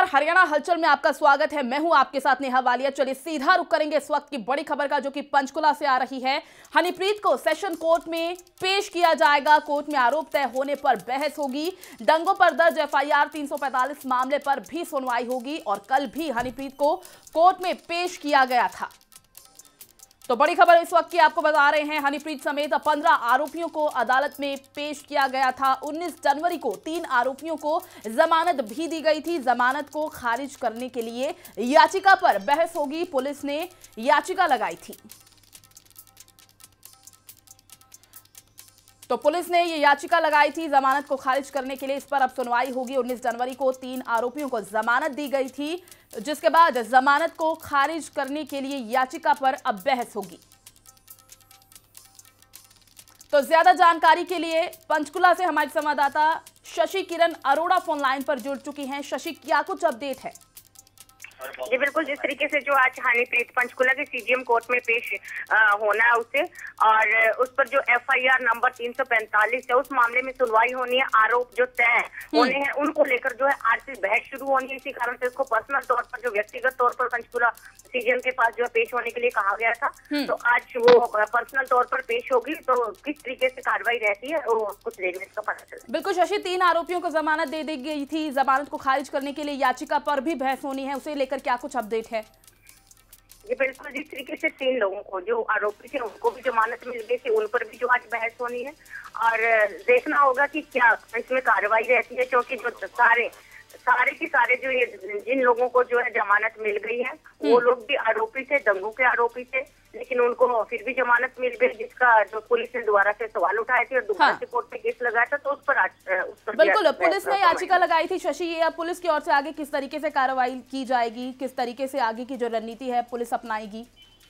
हरियाणा हलचल में आपका स्वागत है। मैं हूं आपके साथ नेहा वालिया। चलिए सीधा रुक करेंगे इस वक्त की बड़ी खबर का, जो कि पंचकुला से आ रही है। हनीप्रीत को सेशन कोर्ट में पेश किया जाएगा। कोर्ट में आरोप तय होने पर बहस होगी। दंगों पर दर्ज एफआईआर 345 मामले पर भी सुनवाई होगी और कल भी हनीप्रीत को कोर्ट में पेश किया गया था। तो बड़ी खबर इस वक्त की आपको बता रहे हैं। हनीप्रीत समेत 15 आरोपियों को अदालत में पेश किया गया था। 19 जनवरी को 3 आरोपियों को जमानत भी दी गई थी। जमानत को खारिज करने के लिए याचिका पर बहस होगी। पुलिस ने याचिका लगाई थी, तो पुलिस ने ये याचिका लगाई थी जमानत को खारिज करने के लिए। इस पर अब सुनवाई होगी। 19 जनवरी को 3 आरोपियों को जमानत दी गई थी, जिसके बाद जमानत को खारिज करने के लिए याचिका पर अब बहस होगी। तो ज्यादा जानकारी के लिए पंचकुला से हमारे संवाददाता शशि किरण अरोड़ा फोन लाइन पर जुड़ चुकी हैं। शशि, क्या कुछ अपडेट है? जी बिल्कुल, जिस तरीके से जो आज हनीप्रीत पंचकुला के सीजीएम कोर्ट में पेश होना है उसे, और उस पर जो एफआईआर नंबर 345 है उस मामले में सुनवाई होनी है। आरोप जो तय होने हैं उनको लेकर जो है आज से बहस शुरू होनी है। इसी कारण से उसको पर्सनल तौर पर, जो व्यक्तिगत तौर पर पंचकुला सीजीएम के पास जो है पेश होने के लिए कहा गया था, तो आज वो पर्सनल तौर पर पेश होगी। तो किस तरीके से कार्रवाई रहती है वो कुछ देर में इसका पता चलेगा। बिल्कुल शशि, 3 आरोपियों को जमानत दे दी गई थी। जमानत को खारिज करने के लिए याचिका पर भी बहस होनी है, उसे लेकर क्या कुछ अपडेट है? जी बिल्कुल, जिस तरीके से 3 लोगों को जो आरोपी थे उनको भी जमानत मिल गई थी, उन पर भी जो आज बहस होनी है और देखना होगा कि क्या इसमें कार्रवाई रहती है। क्योंकि जो सारे के सारे जो ये जिन लोगों को जो है जमानत मिल गई है वो लोग भी आरोपी थे, दंगों के आरोपी थे, लेकिन उनको फिर भी जमानत मिल गई, जिसका जो पुलिस ने दोबारा से सवाल उठाए थे और दोबारा से कोर्ट में केस लगाया था। तो उस पर बिल्कुल पुलिस ने याचिका लगाई थी। शशि, ये अब पुलिस की ओर से आगे किस तरीके से कार्रवाई की जाएगी, किस तरीके से आगे की जो रणनीति है पुलिस अपनाएगी?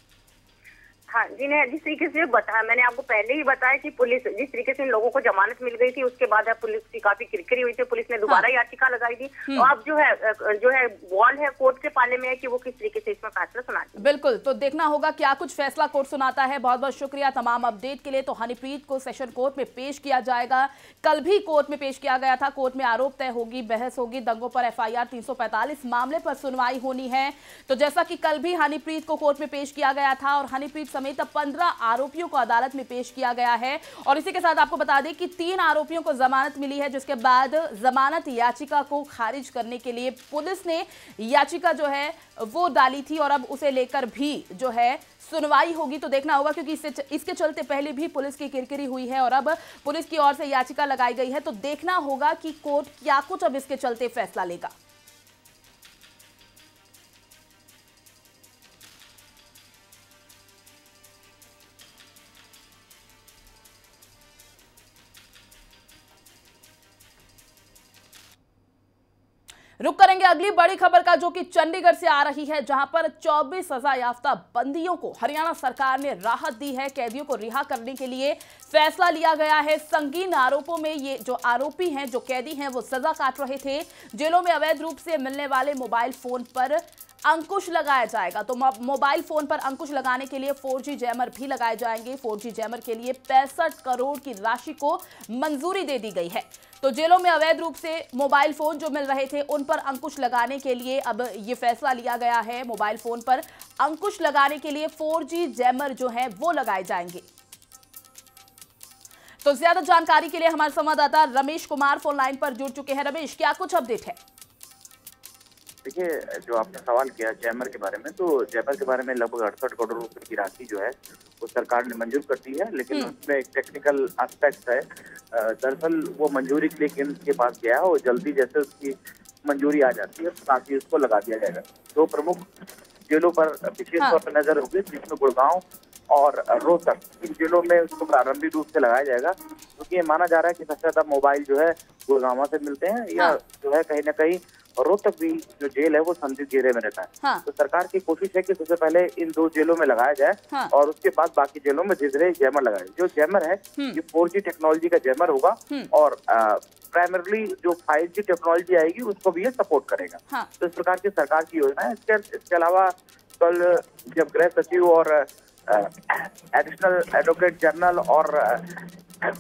हाँ जी, ने जिस तरीके से बताया, मैंने आपको पहले ही बताया कि पुलिस जिस तरीके से इन लोगों को जमानत मिल गई थी उसके बाद पुलिस की काफी किरकिरी हुई थी। पुलिस ने दोबारा याचिका लगाई थी। तो अब जो है बॉल है कोर्ट के पाले में है कि वो किस तरीके से इसमें फैसला सुनाती है। बिल्कुल, तो देखना होगा क्या कुछ फैसला कोर्ट सुनाता है। बहुत बहुत शुक्रिया तमाम अपडेट के लिए। तो हनीप्रीत को सेशन कोर्ट में पेश किया जाएगा। कल भी कोर्ट में पेश किया गया था। कोर्ट में आरोप तय होगी, बहस होगी। दंगों पर एफआईआर 345 मामले पर सुनवाई होनी है। तो जैसा कि कल भी हनीप्रीत को कोर्ट में पेश किया गया था और हनीप्रीत समेत 15 आरोपियों को अदालत में पेश किया गया है। और इसी के साथ आपको बता दें कि 3 आरोपियों को जमानत मिली है, जिसके बाद जमानत याचिका को खारिज करने के लिए पुलिस ने याचिका जो है वो डाली थी और अब उसे लेकर भी जो है सुनवाई होगी। तो देखना होगा, क्योंकि इसके चलते पहले भी पुलिस की किरकिरी हुई है और अब पुलिस की ओर से याचिका लगाई गई है। तो देखना होगा कि कोर्ट क्या कुछ अब इसके चलते फैसला लेगा। रुक करेंगे अगली बड़ी खबर का, जो कि चंडीगढ़ से आ रही है, जहां पर 24 सजा याफ्ता बंदियों को हरियाणा सरकार ने राहत दी है। कैदियों को रिहा करने के लिए फैसला लिया गया है। संगीन आरोपों में ये जो आरोपी हैं, जो कैदी हैं, वो सजा काट रहे थे। जेलों में अवैध रूप से मिलने वाले मोबाइल फोन पर अंकुश लगाया जाएगा। तो मोबाइल फोन पर अंकुश लगाने के लिए 4G जैमर भी लगाए जाएंगे। 4G जैमर के लिए 65 करोड़ की राशि को मंजूरी दे दी गई है। तो जेलों में अवैध रूप से मोबाइल फोन जो मिल रहे थे उन पर अंकुश लगाने के लिए अब ये फैसला लिया गया है। मोबाइल फोन पर अंकुश लगाने के लिए 4G जैमर जो है वो लगाए जाएंगे। तो ज्यादा जानकारी के लिए हमारे संवाददाता रमेश कुमार फोन लाइन पर जुड़ चुके हैं। रमेश, क्या कुछ अपडेट है? देखिए, जो आपने सवाल किया जैमर के बारे में, तो जैमर के बारे में लगभग 68 करोड़ रुपए की राशि जो है वो सरकार ने मंजूर कर दी है, लेकिन उसमें एक टेक्निकल एस्पेक्ट है। दरअसल वो मंजूरी के लिए केंद्र के पास गया और जल्दी जैसे उसकी मंजूरी आ जाती है ताकि उसको लगा दिया जाएगा। 2 प्रमुख जेलों पर विशेष तौर पर नजर होगी, जिसमें गुड़गांव और रोहतक, इन जिलों में उसको प्रारंभिक रूप से लगाया जाएगा, क्योंकि ये माना जा रहा है कि सबसे ज्यादा मोबाइल जो है गुड़गांव से मिलते हैं या जो है कहीं ना कहीं रोहतक भी जो जेल है वो संदिग्ध घेरे में रहता है। तो सरकार की कोशिश है कि सबसे पहले इन 2 जेलों में लगाया जाए और उसके बाद बाकी जेलों में धीरे जैमर लगाए। जो जैमर है ये 4G टेक्नोलॉजी का जैमर होगा और प्राइमरली जो 5G टेक्नोलॉजी आएगी उसको भी ये सपोर्ट करेगा। तो इस प्रकार की सरकार की योजना है। इसके अलावा कल जब गृह सचिव और एडिशनल एडवोकेट जनरल और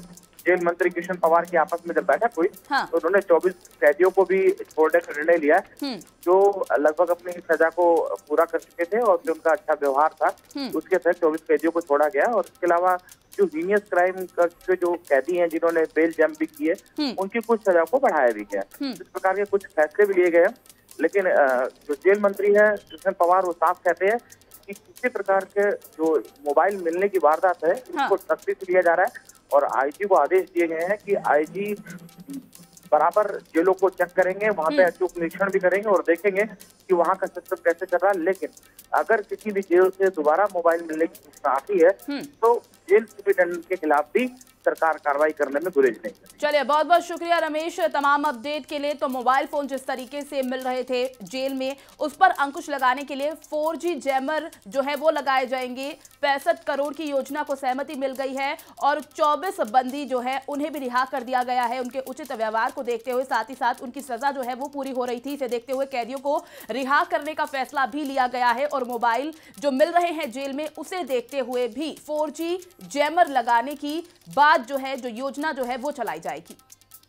जेल मंत्री कृष्ण पवार की आपस में जब बैठक हुई हाँ। तो उन्होंने 24 कैदियों को भी छोड़ने का निर्णय लिया जो लगभग अपनी सजा को पूरा कर चुके थे और जो उनका अच्छा व्यवहार था उसके तहत 24 कैदियों को छोड़ा गया। और इसके अलावा जो हीनियस क्राइम कर चुके जो कैदी हैं जिन्होंने बेल जंप भी किए उनकी कुछ सजा को बढ़ाया भी गया। इस प्रकार के कुछ फैसले भी लिए गए। लेकिन जो जेल मंत्री है कृष्ण पवार वो साफ कहते हैं कि किसी प्रकार के जो मोबाइल मिलने की वारदात है इसको सख्ती से लिया जा रहा है और आईजी को आदेश दिए गए हैं कि आईजी बराबर जेलों को चेक करेंगे, वहां पे अचूक निरीक्षण भी करेंगे और देखेंगे कि वहां का सिस्टम कैसे चल रहा है। लेकिन अगर किसी भी जेल से दोबारा मोबाइल मिलने की सूचना आती है तो जेल सुपरिटेंडेंट के खिलाफ भी सरकार कार्रवाई करने में गुरेज नहीं है। चलिए बहुत बहुत शुक्रिया रमेश तमाम अपडेट के लिए। तो मोबाइल फोन जिस तरीके से मिल रहे थे जेल में उस पर अंकुश लगाने के लिए 4G जैमर जो है वो लगाए जाएंगे। 65 करोड़ की योजना को सहमति मिल गई है और 24 बंदी जो है उन्हें भी रिहा कर दिया गया है उनके उचित व्यवहार को देखते हुए। साथ ही साथ उनकी सजा जो है वो पूरी हो रही थी, इसे देखते हुए कैदियों को रिहा करने का फैसला भी लिया गया है और मोबाइल जो मिल रहे हैं जेल में उसे देखते हुए भी 4G जैमर लगाने की बात जो है जो योजना जो है वो चलाई जाएगी।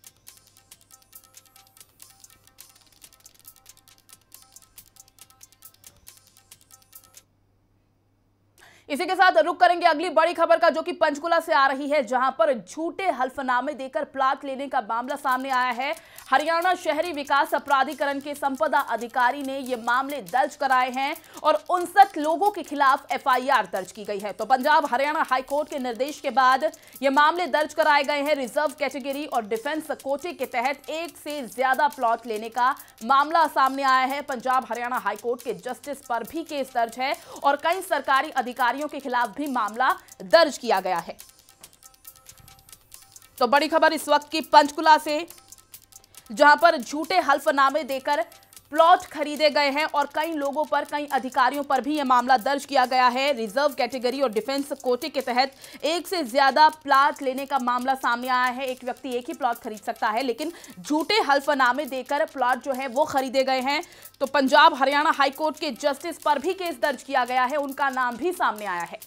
इसी के साथ रुक करेंगे अगली बड़ी खबर का जो कि पंचकुला से आ रही है जहां पर झूठे हल्फनामे देकर प्लाट लेने का मामला सामने आया है। हरियाणा शहरी विकास प्राधिकरण के संपदा अधिकारी ने ये मामले दर्ज कराए हैं और 59 लोगों के खिलाफ FIR दर्ज की गई है। तो पंजाब हरियाणा हाईकोर्ट के निर्देश के बाद ये मामले दर्ज कराए गए हैं। रिजर्व कैटेगरी और डिफेंस कोटे के तहत एक से ज्यादा प्लॉट लेने का मामला सामने आया है। पंजाब हरियाणा हाईकोर्ट के जस्टिस पर भी केस दर्ज है और कई सरकारी अधिकारी के खिलाफ भी मामला दर्ज किया गया है। तो बड़ी खबर इस वक्त की पंचकुला से जहां पर झूठे हल्फनामे देकर प्लॉट खरीदे गए हैं और कई लोगों पर कई अधिकारियों पर भी यह मामला दर्ज किया गया है। रिजर्व कैटेगरी और डिफेंस कोटे के तहत एक से ज्यादा प्लॉट लेने का मामला सामने आया है। एक व्यक्ति एक ही प्लॉट खरीद सकता है लेकिन झूठे हल्फनामे देकर प्लॉट जो है वो खरीदे गए हैं। तो पंजाब हरियाणा हाईकोर्ट के जस्टिस पर भी केस दर्ज किया गया है, उनका नाम भी सामने आया है।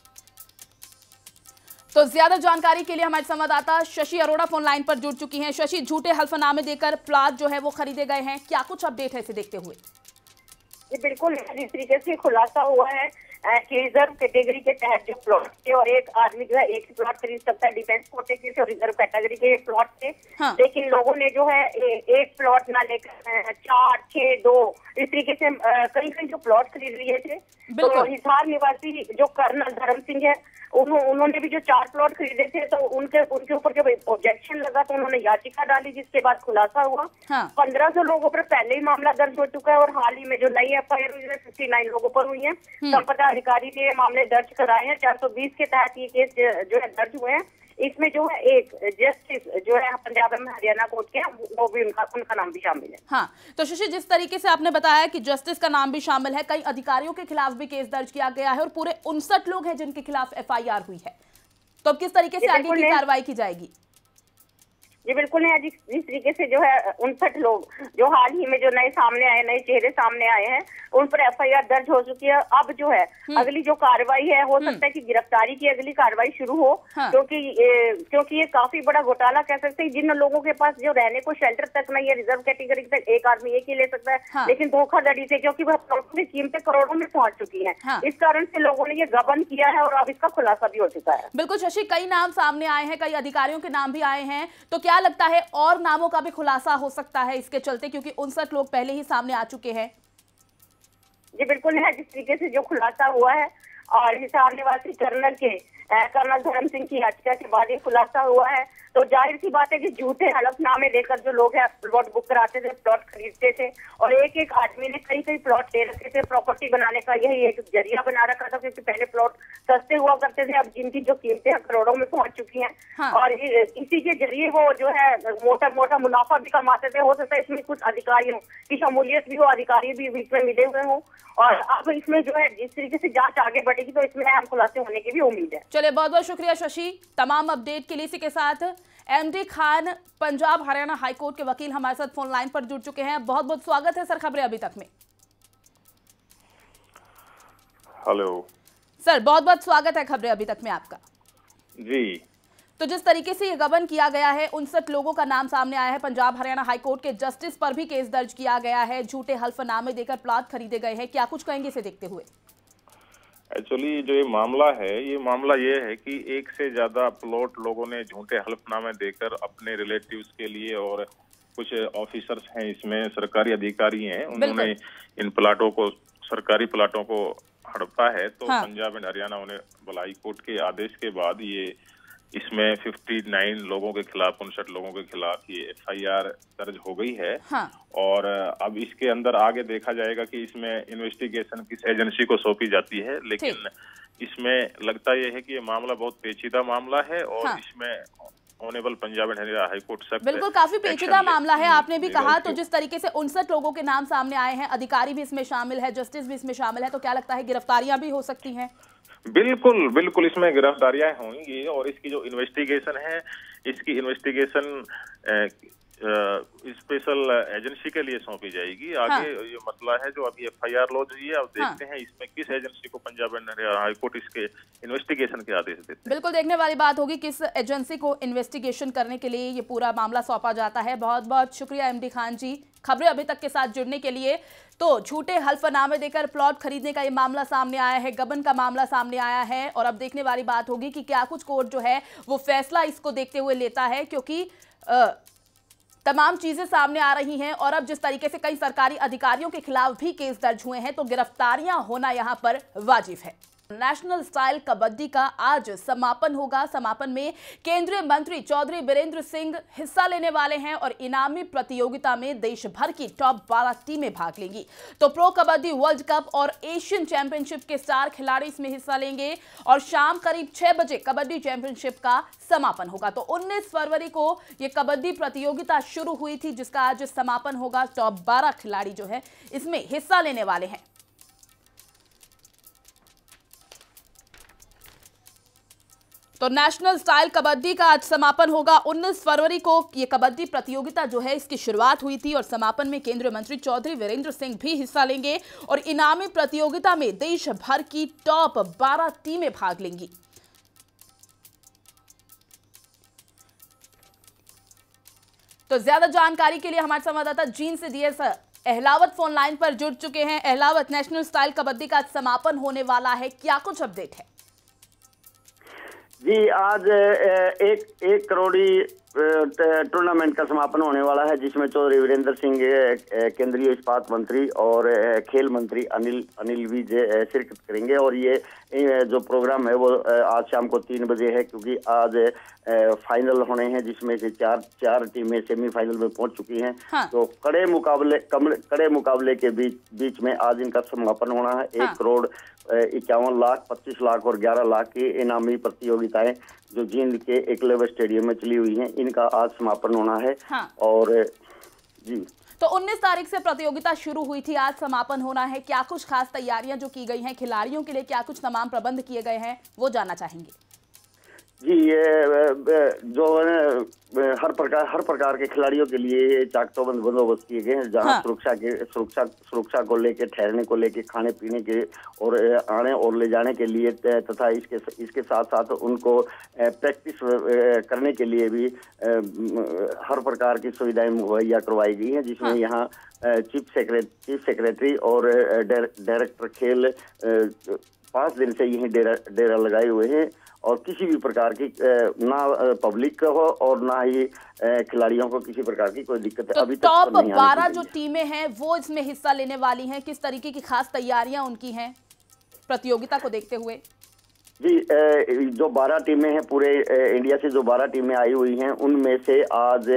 तो ज्यादा जानकारी के लिए हमारे संवाददाता शशि अरोड़ा फोन लाइन पर जुड़ चुकी हैं। शशि, झूठे हल्फनामे देकर प्लॉट जो है वो खरीदे गए हैं, क्या कुछ अपडेट है इसे देखते हुए? जी बिल्कुल, जिस तरीके से खुलासा हुआ है कि रिजर्व कैटेगरी के तहत जो प्लॉट थे और एक आदमी जो है एक ही प्लॉट खरीद सकता है डिफेंस कोटे के और रिजर्व कैटेगरी के प्लॉट थे। हाँ। लेकिन लोगों ने जो है एक प्लॉट ना लेकर 4, 6, 2 इस तरीके से कई कई जो प्लॉट खरीद लिए थे। तो हिसार निवासी जो कर्नल धर्म सिंह है उन्होंने भी जो 4 प्लॉट खरीदे थे तो उनके ऊपर जब ऑब्जेक्शन लगा तो उन्होंने याचिका डाली जिसके बाद खुलासा हुआ। हाँ। 1500 लोगों पर पहले ही मामला दर्ज हो चुका है और हाल ही में जो नई FIR हुई है 59 लोगों पर हुई है। संपदा अधिकारी ने मामले दर्ज कराए हैं। 420 के तहत ये केस जो है दर्ज हुए हैं। इसमें जो है एक जस्टिस जो है पंजाब में हरियाणा कोर्ट के वो भी उनका नाम भी शामिल है। हाँ, तो शशि जिस तरीके से आपने बताया कि जस्टिस का नाम भी शामिल है, कई अधिकारियों के खिलाफ भी केस दर्ज किया गया है और पूरे 59 लोग हैं जिनके खिलाफ FIR हुई है। तो अब किस तरीके से आगे की कार्रवाई की जाएगी? जी बिल्कुल है। जिस तरीके से जो है 59 लोग जो हाल ही में जो नए सामने आए, नए चेहरे सामने आए हैं, उन पर FIR दर्ज हो चुकी है। अब जो है अगली जो कार्रवाई है हो सकता है कि गिरफ्तारी की अगली कार्रवाई शुरू हो। हाँ। क्योंकि ये काफी बड़ा घोटाला कह सकते हैं। जिन लोगों के पास जो रहने को शेल्टर तक नहीं है, रिजर्व कैटेगरी तक एक आदमी एक ही ले सकता है। हाँ। लेकिन धोखाधड़ी से क्योंकि वह प्लॉटों की कीमतें करोड़ों में पहुंच चुकी है। हाँ। इस कारण से लोगों ने ये गबन किया है और अब इसका खुलासा भी हो चुका है। बिल्कुल शशि, कई नाम सामने आए हैं, कई अधिकारियों के नाम भी आए हैं, तो क्या लगता है और नामों का भी खुलासा हो सकता है इसके चलते, क्योंकि 59 लोग पहले ही सामने आ चुके हैं? जी बिल्कुल है। जिस तरीके से जो खुलासा हुआ है और हिसार निवासी कर्नल धर्म सिंह की याचिका के बाद ये खुलासा हुआ है, तो जाहिर सी बात है कि झूठे हलफनामे देकर जो लोग हैं प्लॉट बुक कराते थे, प्लॉट खरीदते थे और एक एक आदमी ने कई प्लॉट ले रखे थे। प्रॉपर्टी बनाने का यही एक जरिया बना रखा था क्योंकि पहले प्लॉट सस्ते हुआ करते थे, अब जिनकी जो कीमतें करोड़ों में पहुंच चुकी हैं। हाँ। और इसी के जरिए वो जो है मोटा मुनाफा भी कमाते थे। हो सकता है इसमें कुछ अधिकारियों की शमूलियत भी हो, अधिकारी भी बीच में मिले हुए हों और अब इसमें जो है जिस तरीके से जांच आगे बढ़ेगी तो इसमें अहम खुलासे होने की भी उम्मीद है। चलिए बहुत बहुत शुक्रिया शशि तमाम अपडेट के लिए। इसी के साथ MD खान पंजाब हरियाणा हाईकोर्ट के वकील हमारे साथ फोन लाइन पर जुड़ चुके हैं। बहुत बहुत स्वागत है सर खबरें अभी तक में। हेलो सर, बहुत बहुत स्वागत है खबरें अभी तक में आपका। जी। तो जिस तरीके से ये गबन किया गया है, 59 लोगों का नाम सामने आया है। पंजाब हरियाणा हाईकोर्ट के जस्टिस पर भी केस दर्ज किया गया है। झूठे हल्फनामे देकर प्लॉट खरीदे गए हैं। क्या कुछ कहेंगे इसे देखते हुए? एक्चुअली जो ये मामला ये है कि एक से ज्यादा प्लॉट लोगों ने झूठे हल्फनामे देकर अपने रिलेटिव्स के लिए, और कुछ ऑफिसर्स हैं इसमें, सरकारी अधिकारी हैं, उन्होंने इन प्लाटों को, सरकारी प्लाटों को हड़पा है। तो पंजाब एंड हरियाणा उन्हें हाई कोर्ट के आदेश के बाद ये इसमें 59 लोगों के खिलाफ, 59 लोगों के खिलाफ ये FIR दर्ज हो गई है। और अब इसके अंदर आगे देखा जाएगा कि इसमें इन्वेस्टिगेशन किस एजेंसी को सौंपी जाती है। लेकिन इसमें लगता यह है कि ये मामला बहुत पेचीदा मामला है और इसमें honourable Punjab and Haryana high court सख्त, बिल्कुल काफी पेचीदा मामला है। आपने भी कहा, तो जिस तरीके से 59 लोगों के नाम सामने आए हैं, अधिकारी भी इसमें शामिल है, जस्टिस भी इसमें शामिल है, तो क्या लगता है गिरफ्तारियां भी हो सकती हैं? बिल्कुल बिल्कुल इसमें गिरफ्तारियां होंगी। और इसकी जो इन्वेस्टिगेशन है, इसकी इन्वेस्टिगेशन स्पेशल एजेंसी के लिए सौंपी जाएगी। आगे ये मसला है जो अभी FIR लॉन्च हुई है, अब देखते हैं इसमें किस एजेंसी को पंजाब एंड हरियाणा हाईकोर्ट इसके इन्वेस्टिगेशन के आदेश देते हैं। बिल्कुल देखने वाली बात होगी किस एजेंसी को इन्वेस्टिगेशन करने के लिए ये पूरा मामला सौंपा जाता है। बहुत बहुत शुक्रिया MD खान जी, खबरें अभी तक के साथ जुड़ने के लिए। तो झूठे हल्फनामे देकर प्लॉट खरीदने का ये मामला सामने आया है, गबन का मामला सामने आया है, और अब देखने वाली बात होगी कि क्या कुछ कोर्ट जो है वो फैसला इसको देखते हुए लेता है, क्योंकि तमाम चीजें सामने आ रही हैं। और अब जिस तरीके से कई सरकारी अधिकारियों के खिलाफ भी केस दर्ज हुए हैं, तो गिरफ्तारियां होना यहां पर वाजिब है। नेशनल स्टाइल कबड्डी का आज समापन होगा। समापन में केंद्रीय मंत्री चौधरी बीरेंद्र सिंह हिस्सा लेने वाले हैं और इनामी प्रतियोगिता में देश भर की टॉप 12 टीमें भाग लेंगी। तो प्रो कबड्डी वर्ल्ड कप और एशियन चैंपियनशिप के स्टार खिलाड़ी इसमें हिस्सा लेंगे और शाम करीब 6 बजे कबड्डी चैंपियनशिप का समापन होगा। तो 19 फरवरी को यह कबड्डी प्रतियोगिता शुरू हुई थी, जिसका आज समापन होगा। टॉप 12 खिलाड़ी जो है इसमें हिस्सा लेने वाले हैं। तो नेशनल स्टाइल कबड्डी का आज समापन होगा। 19 फरवरी को ये कबड्डी प्रतियोगिता जो है इसकी शुरुआत हुई थी और समापन में केंद्रीय मंत्री चौधरी बीरेंद्र सिंह भी हिस्सा लेंगे और इनामी प्रतियोगिता में देश भर की टॉप 12 टीमें भाग लेंगी। तो ज्यादा जानकारी के लिए हमारे संवाददाता जीन से DS अहलावत फोन लाइन पर जुड़ चुके हैं। अहलावत, नेशनल स्टाइल कबड्डी का समापन होने वाला है, क्या कुछ अपडेट है? जी, आज एक करोड़ी टूर्नामेंट का समापन होने वाला है, जिसमें चौधरी वीरेंद्र सिंह, केंद्रीय इस्पात मंत्री और खेल मंत्री अनिल विज शिरकत करेंगे। और ये जो प्रोग्राम है वो आज शाम को 3 बजे है, क्योंकि आज फाइनल होने हैं, जिसमें से चार टीमें सेमीफाइनल में पहुंच चुकी हैं। तो कड़े मुकाबले के बीच में आज इनका समापन होना है। 1 करोड़ 51 लाख, 25 लाख और 11 लाख की इनामी प्रतियोगिताएं जो जींद के एकलव्य स्टेडियम में चली हुई हैं, इनका आज समापन होना है। और जी, तो 19 तारीख से प्रतियोगिता शुरू हुई थी, आज समापन होना है। क्या कुछ खास तैयारियां जो की गई हैं खिलाड़ियों के लिए, क्या कुछ तमाम प्रबंध किए गए हैं, वो जानना चाहेंगे? जी, ये जो हर प्रकार के खिलाड़ियों के लिए चाक-चौबंद बंदोबस्त किए गए हैं, जहां सुरक्षा को लेके, ठहरने को लेके, खाने पीने के और आने और ले जाने के लिए, तथा इसके साथ साथ उनको प्रैक्टिस करने के लिए भी हर प्रकार की सुविधाएं मुहैया करवाई गई हैं, जिसमें यहाँ चीफ सेक्रेटरी और डायरेक्टर खेल 5 दिन से यही डेरा लगाए हुए हैं और किसी भी प्रकार की ना पब्लिक हो और ना ही खिलाड़ियों को किसी प्रकार की कोई दिक्कत तो अभी तक टॉप नहीं 12 जो टीमें हैं वो इसमें हिस्सा लेने वाली हैं, किस तरीके की खास तैयारियां उनकी हैं प्रतियोगिता को देखते हुए? जी, जो 12 टीमें हैं, पूरे इंडिया से जो 12 टीमें आई हुई हैं, उनमें से आज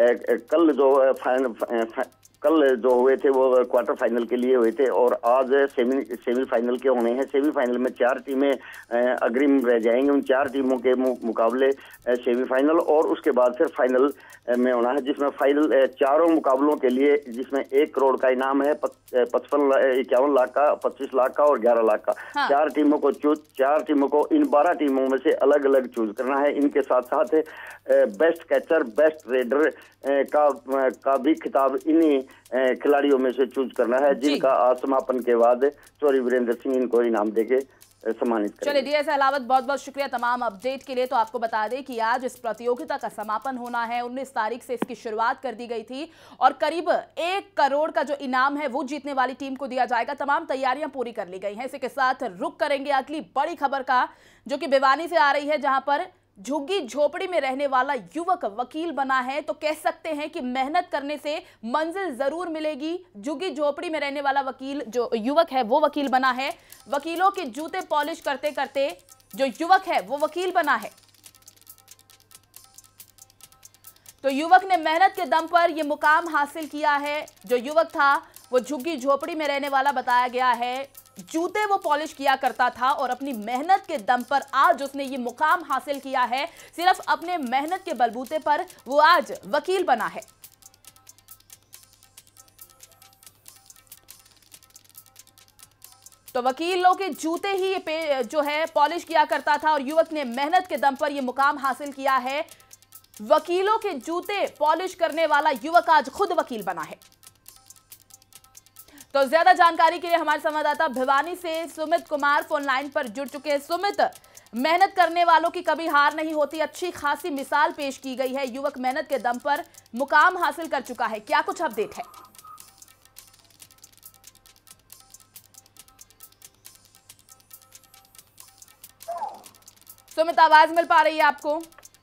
कल जो हुए थे वो क्वार्टर फाइनल के लिए हुए थे और आज सेमीफाइनल के होने हैं। सेमीफाइनल में 4 टीमें अग्रिम रह जाएंगी। उन 4 टीमों के मुकाबले सेमीफाइनल और उसके बाद फिर फाइनल में होना है, जिसमें फाइनल 4 मुकाबलों के लिए, जिसमें 1 करोड़ का इनाम है, 51 लाख का, 25 लाख का और 11 लाख का। 4 टीमों को इन 12 टीमों में से अलग अलग चूज करना है। इनके साथ साथ बेस्ट कैचर, बेस्ट रेडर का भी खिताब इन्हीं खिलाड़ियों में से चूज करना है, जिनका आज समापन के बाद चौधरी वीरेंद्र सिंह इनको इनाम देके सम्मानित करेंगे। चलिए डीएस अहलावत, बहुत बहुत शुक्रिया तमाम अपडेट के लिए। तो आपको बता दें कि आज इस प्रतियोगिता का समापन होना है। 19 तारीख से इसकी शुरुआत कर दी गई थी और करीब 1 करोड़ का जो इनाम है वो जीतने वाली टीम को दिया जाएगा। तमाम तैयारियां पूरी कर ली गई हैं। इसी के साथ रुख करेंगे अगली बड़ी खबर का, जो कि भिवानी से आ रही है, जहां पर झुग्गी झोपड़ी में रहने वाला युवक वकील बना है। तो कह सकते हैं कि मेहनत करने से मंजिल जरूर मिलेगी। झुग्गी झोपड़ी में रहने वाला वकील जो युवक है वो वकील बना है। वकीलों के जूते पॉलिश करते करते जो युवक है वो वकील बना है। तो युवक ने मेहनत के दम पर यह मुकाम हासिल किया है। जो युवक था वो झुग्गी झोपड़ी में रहने वाला बताया गया है। जूते वो पॉलिश किया करता था और अपनी मेहनत के दम पर आज उसने ये मुकाम हासिल किया है। सिर्फ अपने मेहनत के बलबूते पर वो आज वकील बना है। तो वकीलों के जूते ही ये जो है पॉलिश किया करता था और युवक ने मेहनत के दम पर यह मुकाम हासिल किया है। वकीलों के जूते पॉलिश करने वाला युवक आज खुद वकील बना है। तो ज्यादा जानकारी के लिए हमारे संवाददाता भिवानी से सुमित कुमार फोन लाइन पर जुड़ चुके हैं। सुमित, मेहनत करने वालों की कभी हार नहीं होती, अच्छी खासी मिसाल पेश की गई है। युवक मेहनत के दम पर मुकाम हासिल कर चुका है, क्या कुछ अपडेट है? सुमित, आवाज मिल पा रही है आपको?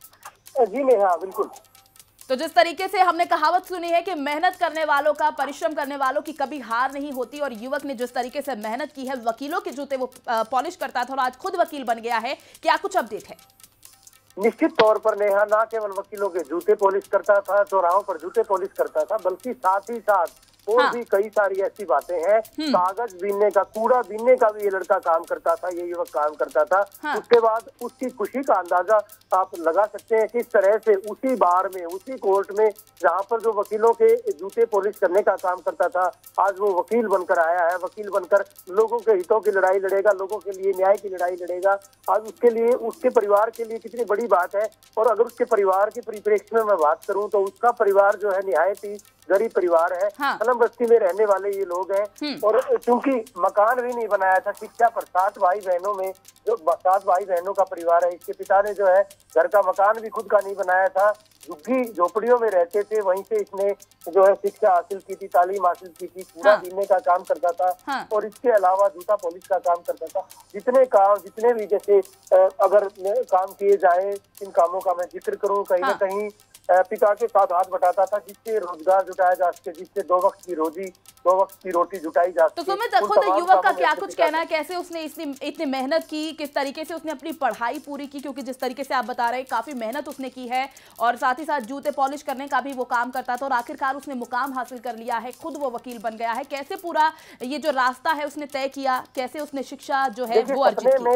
जी नेहा, बिल्कुल। तो जिस तरीके से हमने कहावत सुनी है कि मेहनत करने वालों का, परिश्रम करने वालों की कभी हार नहीं होती, और युवक ने जिस तरीके से मेहनत की है, वकीलों के जूते वो पॉलिश करता था और आज खुद वकील बन गया है, क्या कुछ अपडेट है? निश्चित तौर पर नेहा, ना केवल वकीलों के जूते पॉलिश करता था, चौराहों पर जूते पॉलिश करता था, बल्कि साथ ही साथ और भी कई सारी ऐसी बातें हैं। कागज बीनने का, कूड़ा बीनने का भी ये लड़का काम करता था, ये युवक काम करता था। उसके बाद उसकी खुशी का अंदाजा आप लगा सकते हैं किस तरह से उसी बार में, उसी कोर्ट में जहां पर जो वकीलों के जूते पॉलिश करने का काम करता था, आज वो वकील बनकर आया है। वकील बनकर लोगों के हितों की लड़ाई लड़ेगा, लोगों के लिए न्याय की लड़ाई लड़ेगा। आज उसके लिए, उसके परिवार के लिए कितनी बड़ी बात है। और अगर उसके परिवार के परिप्रेक्ष्य में मैं बात करूं तो उसका परिवार जो है निहायत ही गरीब परिवार है। सनम बस्ती में रहने वाले ये लोग हैं और चूंकि मकान भी नहीं बनाया था शिक्षा पर, 7 भाई बहनों में जो 7 भाई बहनों का परिवार है, इसके पिता ने जो है घर का मकान भी खुद का नहीं बनाया था, झुग्गी झोपड़ियों में रहते थे। वहीं से इसने जो है शिक्षा हासिल की थी, तालीम हासिल की थी, कूड़ा बीनने का काम करता था और इसके अलावा जूता पॉलिश का काम करता था। जितने भी जैसे अगर काम किए जाए, इन कामों का मैं जिक्र करूँ, कहीं ना कहीं पिता के साथ हाथ बटाता था, जिससे रोजगार जुटाया जा सके, जिससे 2 वक्त की रोटी जुटाई जा सके। तो सुमित, खुद युवक का क्या कुछ कहना है, कैसे उसने इतनी मेहनत की, किस तरीके से उसने अपनी पढ़ाई पूरी की? क्योंकि जिस तरीके से आप बता रहे हैं काफी मेहनत उसने की है और साथ ही साथ जूते पॉलिश करने का भी वो काम करता था और आखिरकार उसने मुकाम हासिल कर लिया है, खुद वो वकील बन गया है। कैसे पूरा ये जो रास्ता है उसने तय किया, कैसे उसने शिक्षा जो है वो अर्जित की?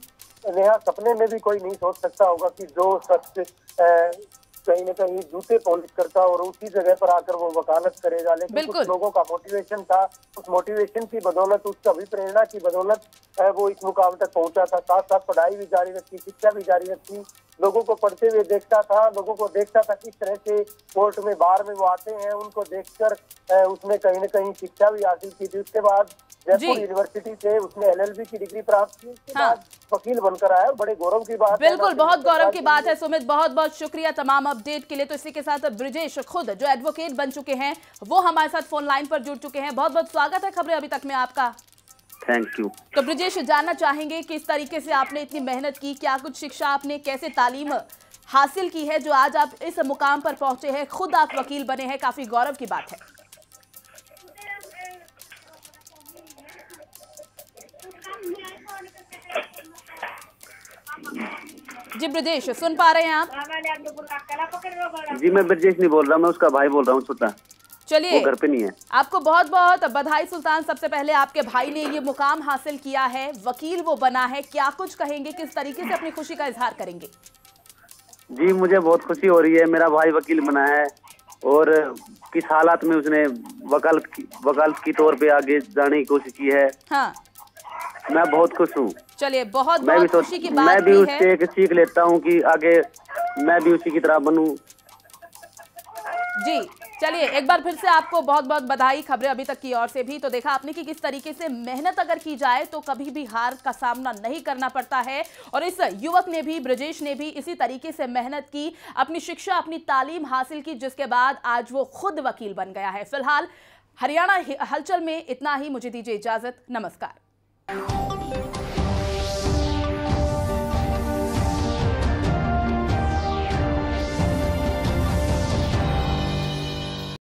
सपने में भी कोई नहीं सोच सकता होगा कि जो शख्स कहीं न कहीं जूते पॉलिश करता और उसी जगह पर आकर वो वकालत करेगा। लेकिन कुछ लोगों का मोटिवेशन था, उस मोटिवेशन की बदौलत, उस अभिप्रेरणा की बदौलत वो इस मुकाम तक पहुंचा था। साथ साथ पढ़ाई भी जारी रखी, शिक्षा भी जारी रखी, लोगों को पढ़ते हुए देखता था, लोगों को देखता था किस तरह से कोर्ट में, बार में वो आते हैं, उनको देखकर उसने कहीं न कहीं शिक्षा भी हासिल की थी। उसके बाद जयपुर यूनिवर्सिटी से उसने LLB की डिग्री प्राप्त की, उसके बाद वकील बनकर आया। बड़े गौरव की बात, बिल्कुल बहुत गौरव की बात है। सुमित, बहुत बहुत शुक्रिया तमाम अपडेट के लिए। तो इसी के साथ ब्रिजेश खुद जो एडवोकेट बन चुके हैं वो हमारे साथ फोन लाइन पर जुड़ चुके हैं। बहुत बहुत स्वागत है खबरें अभी तक में आपका। Thank you. तो ब्रिजेश, जानना चाहेंगे किस तरीके से आपने इतनी मेहनत की, क्या कुछ शिक्षा आपने, कैसे तालीम हासिल की है जो आज आप इस मुकाम पर पहुंचे हैं, खुद आप वकील बने हैं, काफी गौरव की बात है। जी ब्रजेश, सुन पा रहे हैं आप? जी मैं ब्रजेश नहीं बोल रहा, मैं उसका भाई बोल रहा हूँ सुल्तान। चलिए, वो घर पे नहीं है। आपको बहुत बहुत बधाई सुल्तान। सबसे पहले आपके भाई ने ये मुकाम हासिल किया है, वकील वो बना है, क्या कुछ कहेंगे, किस तरीके से अपनी खुशी का इजहार करेंगे? जी मुझे बहुत खुशी हो रही है, मेरा भाई वकील बना है और किस हालात में उसने वकालत की तौर पे आगे जाने की कोशिश की है। हाँ, मैं बहुत खुश हूँ। चलिए, बहुत बहुत खुशी की बात मैं भी उससे एक सीख लेता हूँ कि आगे मैं भी उसी की तरह बनूं। जी, चलिए एक बार फिर से आपको बहुत बहुत बधाई खबरें अभी तक की ओर से भी। तो देखा आपने कि किस तरीके से मेहनत अगर की जाए तो कभी भी हार का सामना नहीं करना पड़ता है। और इस युवक ने भी, ब्रजेश ने भी इसी तरीके से मेहनत की, अपनी शिक्षा, अपनी तालीम हासिल की, जिसके बाद आज वो खुद वकील बन गया है। फिलहाल हरियाणा हलचल में इतना ही। मुझे दीजिए इजाजत, नमस्कार।